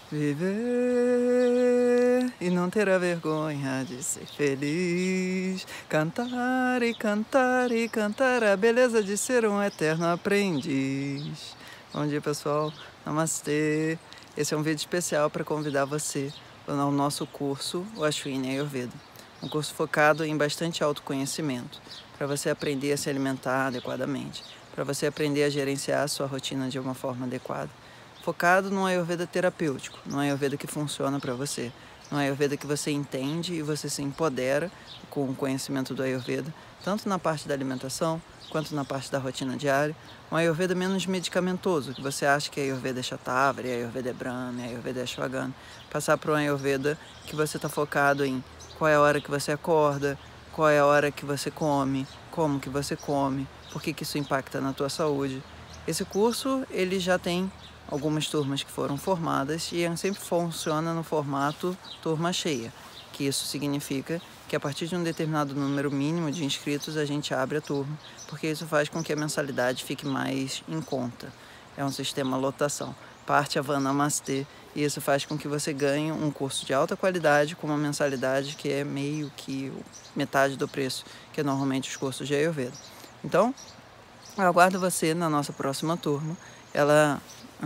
Viver e não terá vergonha de ser feliz. Cantar e cantar e cantar a beleza de ser um eterno aprendiz. Bom dia, pessoal. Namastê. Esse é um vídeo especial para convidar você ao nosso curso, o Ashwini Ayurveda. Um curso focado em bastante autoconhecimento, para você aprender a se alimentar adequadamente, para você aprender a gerenciar a sua rotina de uma forma adequada. Focado num Ayurveda terapêutico, num Ayurveda que funciona para você, num Ayurveda que você entende e você se empodera com o conhecimento do Ayurveda, tanto na parte da alimentação quanto na parte da rotina diária. Um Ayurveda menos medicamentoso, que você acha que Ayurveda é Shatavari, Ayurveda é Brahmi, Ayurveda é Ashwagandha. Passar para um Ayurveda que você está focado em qual é a hora que você acorda, qual é a hora que você come, como que você come, por que isso impacta na tua saúde. Esse curso ele já tem algumas turmas que foram formadas e sempre funciona no formato turma cheia, que isso significa que a partir de um determinado número mínimo de inscritos a gente abre a turma, porque isso faz com que a mensalidade fique mais em conta. É um sistema lotação, parte Avan Namastê, e isso faz com que você ganhe um curso de alta qualidade com uma mensalidade que é meio que metade do preço que é normalmente os cursos de Ayurveda. Então, eu aguardo você na nossa próxima turma. Ela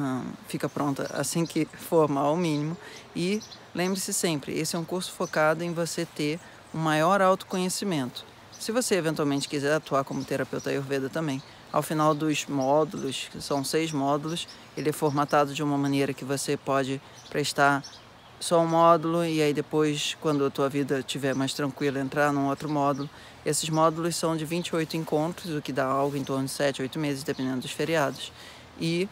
fica pronta assim que formar o mínimo. E lembre-se sempre, esse é um curso focado em você ter um maior autoconhecimento. Se você eventualmente quiser atuar como terapeuta Ayurveda também, ao final dos módulos, que são 6 módulos, ele é formatado de uma maneira que você pode prestar só um módulo e aí depois, quando a tua vida estiver mais tranquila, entrar num outro módulo. Esses módulos são de 28 encontros, o que dá algo em torno de 7, 8 meses, dependendo dos feriados. E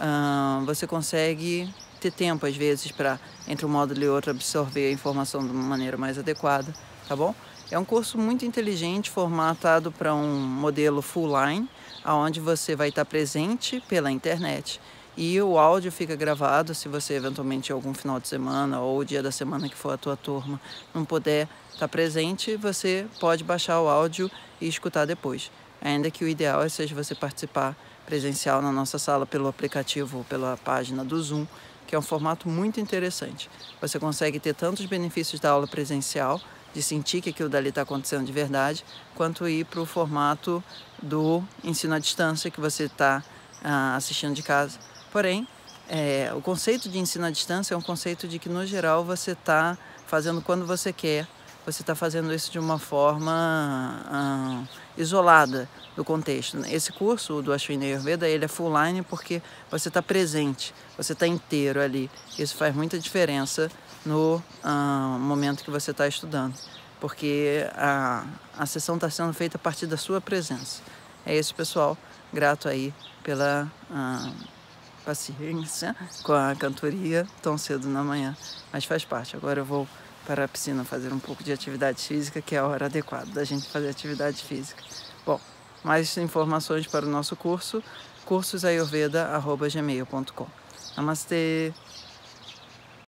você consegue ter tempo, às vezes, para, entre um módulo e outro, absorver a informação de uma maneira mais adequada, tá bom? É um curso muito inteligente, formatado para um modelo full line, onde você vai estar presente pela internet. E o áudio fica gravado, se você eventualmente algum final de semana ou o dia da semana que for a tua turma não puder estar presente, você pode baixar o áudio e escutar depois. Ainda que o ideal é seja você participar presencial na nossa sala pelo aplicativo ou pela página do Zoom, que é um formato muito interessante. Você consegue ter tantos benefícios da aula presencial, de sentir que aquilo dali está acontecendo de verdade, quanto ir para o formato do ensino à distância que você está assistindo de casa. Porém, o conceito de ensino à distância é um conceito de que, no geral, você está fazendo quando você quer, você está fazendo isso de uma forma isolada do contexto. Esse curso do Ashwini Ayurveda, ele é full line porque você está presente, você está inteiro ali. Isso faz muita diferença no momento que você está estudando, porque a sessão está sendo feita a partir da sua presença. É isso, pessoal. Grato aí pela paciência com a cantoria tão cedo na manhã, mas faz parte. Agora eu vou para a piscina fazer um pouco de atividade física, que é a hora adequada da gente fazer atividade física. Bom, mais informações para o nosso curso, cursosayurveda@gmail.com. Namastê!